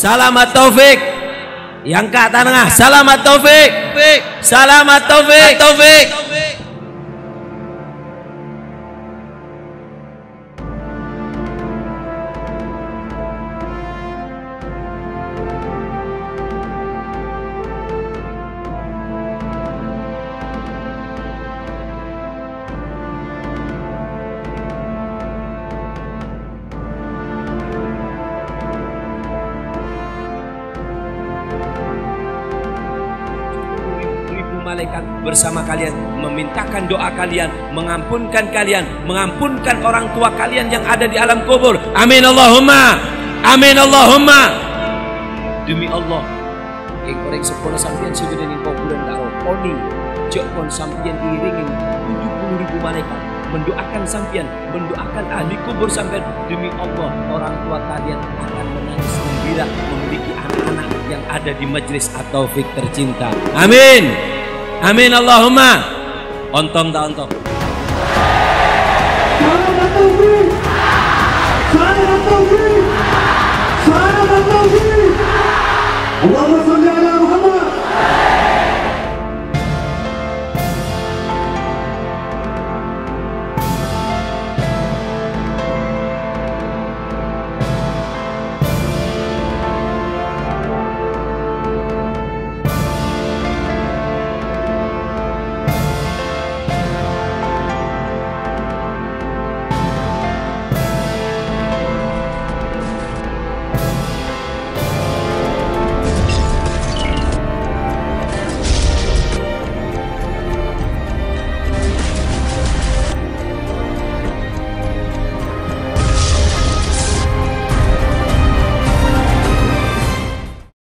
Salamat Taufik. Yang ke tengah. Salamat Taufik. Salamat Taufik. Malaikat bersama kalian memintakan doa kalian, mengampunkan orang tua kalian yang ada di alam kubur. Amin Allahumma, amin Allahumma. Demi Allah, korek sepuluh sampian sudah kau bulan kau oni jokon sampian iringin 70.000 malaikat mendoakan sampian, mendoakan ahli kubur sampian. Demi Allah, orang tua kalian akan menangis gembira memiliki anak-anak yang ada di majelis At-Taufik tercinta. Amin. Amin Allahumma. Ontong tak ontong.